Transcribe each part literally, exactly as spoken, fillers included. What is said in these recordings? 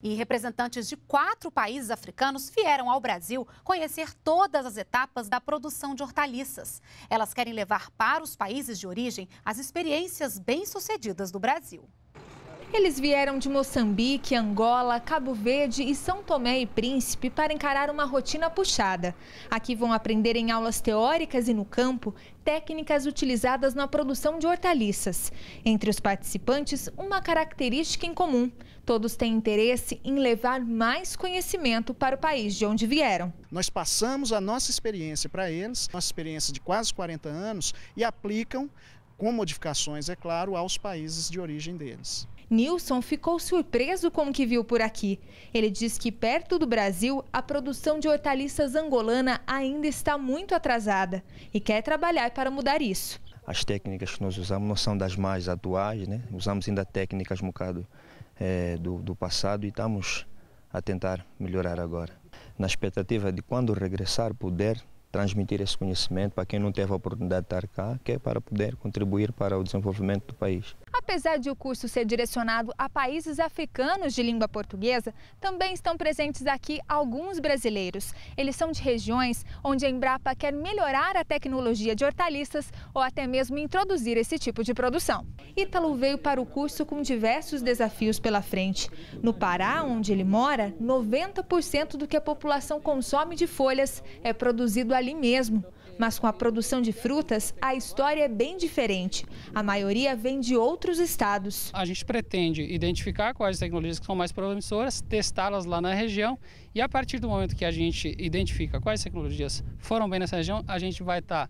E representantes de quatro países africanos vieram ao Brasil conhecer todas as etapas da produção de hortaliças. Elas querem levar para os países de origem as experiências bem-sucedidas do Brasil. Eles vieram de Moçambique, Angola, Cabo Verde e São Tomé e Príncipe para encarar uma rotina puxada. Aqui vão aprender em aulas teóricas e no campo técnicas utilizadas na produção de hortaliças. Entre os participantes, uma característica em comum: todos têm interesse em levar mais conhecimento para o país de onde vieram. Nós passamos a nossa experiência para eles, nossa experiência de quase quarenta anos, e aplicam, com modificações, é claro, aos países de origem deles. Nilson ficou surpreso com o que viu por aqui. Ele diz que perto do Brasil, a produção de hortaliças angolana ainda está muito atrasada e quer trabalhar para mudar isso. As técnicas que nós usamos não são das mais atuais, né? Usamos ainda técnicas um bocado é, do, do passado e estamos a tentar melhorar agora. Na expectativa de quando regressar poder transmitir esse conhecimento para quem não teve a oportunidade de estar cá, que é para poder contribuir para o desenvolvimento do país. Apesar de o curso ser direcionado a países africanos de língua portuguesa, também estão presentes aqui alguns brasileiros. Eles são de regiões onde a Embrapa quer melhorar a tecnologia de hortaliças ou até mesmo introduzir esse tipo de produção. Ítalo veio para o curso com diversos desafios pela frente. No Pará, onde ele mora, noventa por cento do que a população consome de folhas é produzido ali mesmo. Mas com a produção de frutas, a história é bem diferente. A maioria vem de outros estados. A gente pretende identificar quais tecnologias que são mais promissoras, testá-las lá na região e a partir do momento que a gente identifica quais tecnologias foram bem nessa região, a gente vai estar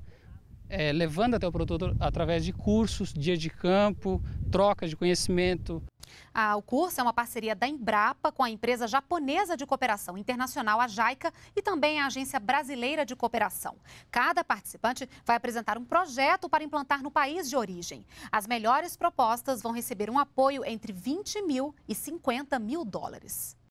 é, levando até o produtor através de cursos, dia de campo, troca de conhecimento. Ah, o curso é uma parceria da Embrapa com a empresa japonesa de cooperação internacional, a JICA, e também a Agência Brasileira de Cooperação. Cada participante vai apresentar um projeto para implantar no país de origem. As melhores propostas vão receber um apoio entre vinte mil e cinquenta mil dólares.